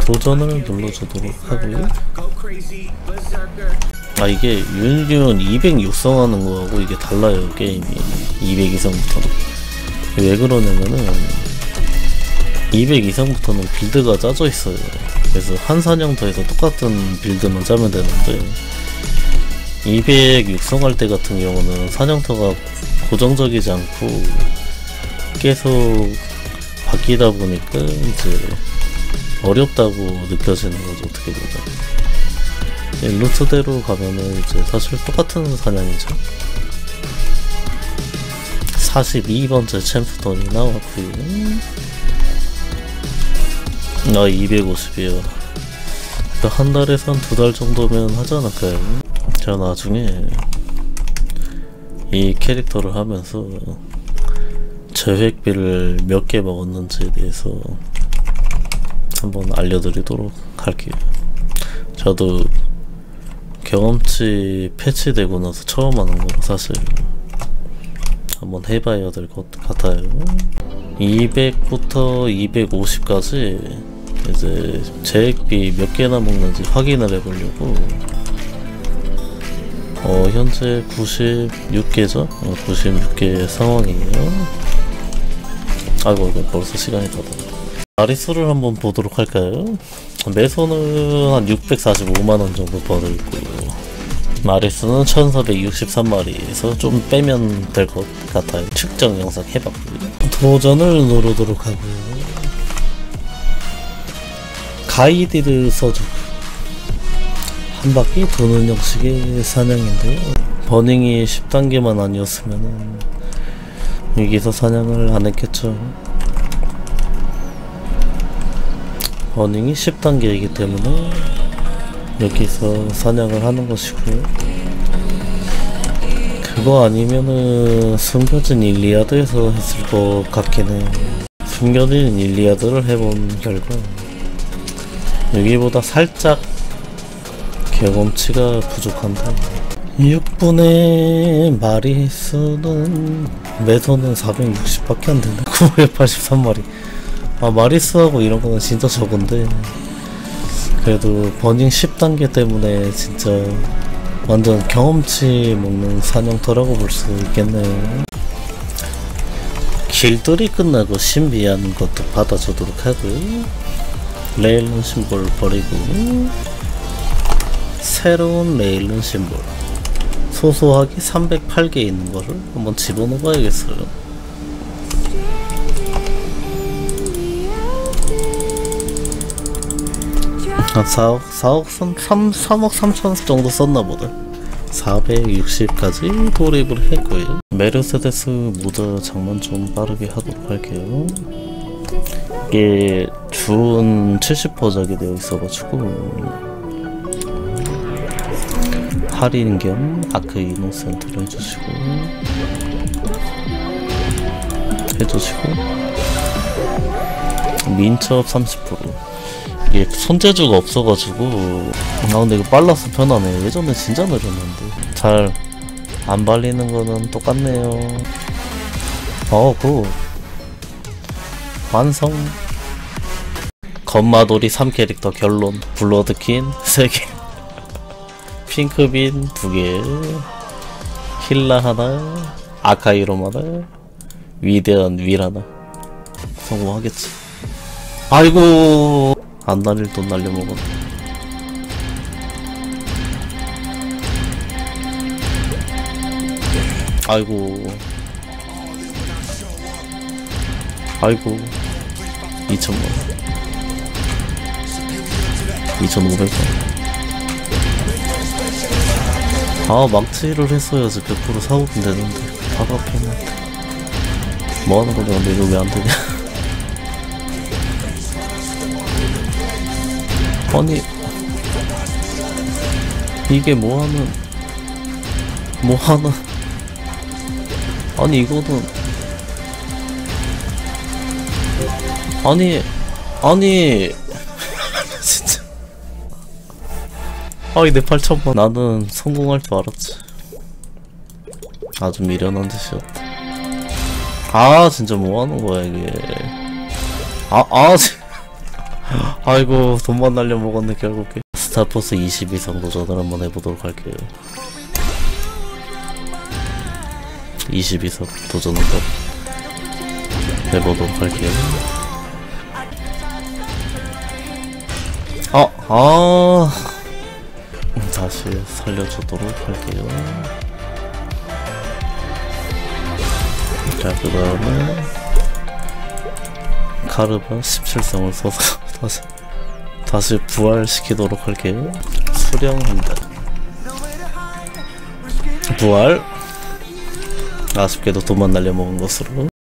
도전을 눌러주도록 하고요. 아, 이게 윤윤 200 육성하는 거하고 이게 달라요. 게임이 200 이상부터는. 왜 그러냐면은 200 이상부터는 빌드가 짜져 있어요. 그래서 한 사냥터에서 똑같은 빌드만 짜면 되는데 200 육성할 때 같은 경우는 사냥터가 고정적이지 않고 계속 바뀌다 보니까 이제 어렵다고 느껴지는 거죠. 어떻게 보면 루트대로 가면은 이제 사실 똑같은 사냥이죠. 42번째 챔프턴이 나왔고요. 아, 250이요. 한 달에서 한 2달 정도면 하지 않을까요? 제가 나중에 이 캐릭터를 하면서 제획비를 몇 개 먹었는지에 대해서 한번 알려드리도록 할게요. 저도 경험치 패치되고 나서 처음 하는 거라 사실 한번 해봐야 될 것 같아요. 200부터 250까지 이제 제액비 몇 개나 먹는지 확인을 해보려고 현재 96개죠? 96개 상황이에요. 아이고, 이거 벌써 시간이 다 됐네. 마리수를 한번 보도록 할까요? 매소는 한 645만원 정도 벌어있고 마리수는 1463마리에서 좀 빼면 될 것 같아요. 측정 영상 해봤고요. 도전을 누르도록 하고요. 가이드를 써주고 한 바퀴 도는 형식의 사냥인데요. 버닝이 10단계만 아니었으면은 여기서 사냥을 안 했겠죠. 버닝이 10단계이기 때문에 여기서 사냥을 하는 것이고요. 그거 아니면은 숨겨진 일리아드에서 했을 것 같긴 해요. 숨겨진 일리아드를 해본 결과 여기보다 살짝 경험치가 부족한데 6분의 마리수는 매소는 460밖에 안 되네. 983마리. 아, 마리수하고 이런 거는 진짜 적은데 그래도 버닝 10단계 때문에 진짜 완전 경험치 먹는 사냥터라고 볼 수 있겠네요. 길들이 끝나고 신비한 것도 받아주도록 하고요. 레일런 심볼 버리고 새로운 레일런 심볼 소소하게 308개 있는 거를 한번 집어넣어 봐야겠어요. 한 3억 3천 정도 썼나보다. 460까지 돌입을 했고요. 메르세데스 모자 장만 좀 빠르게 하도록 할게요. 이게 준 70%작이 되어 있어가지고 할인 겸 아크 이노센트를 해주시고 민첩 30%. 이게 손재주가 없어가지고 근데 이거 빨라서 편하네. 예전에 진짜 느렸는데 잘 안 발리는 거는 똑같네요. 굿 완성. 건마돌이 3캐릭터 결론. 블러드킨 3개 핑크빈 2개 힐라 하나 아카이롬 하나 위대한 윌 하나. 성공하겠지. 아이고 안 날릴 돈 날려먹었네. 아이고 2,000원 2,500원. 아, 망치를 했어야지 100% 사오면 되는데 다 갚였는데 뭐하는 거냐. 근데 이거 왜 안되냐. 아니 이게 뭐하는 아니 이거는 아니 진짜 아이 내 8,000원. 나는 성공할 줄 알았지. 아주 미련한 짓이었다. 아 진짜 뭐하는 거야 이게. 아이고 돈만 날려 먹었네 결국에. 스타포스 20 이상 도전을 한번 해보도록 할게요. 20 이상 도전 한번 해보도록 할게요. 다시 살려주도록 할게요. 자, 그 다음에 카르바 17성을 써서 다시 부활시키도록 할게요. 수령한다. 부활. 아쉽게도 돈만 날려먹은 것으로.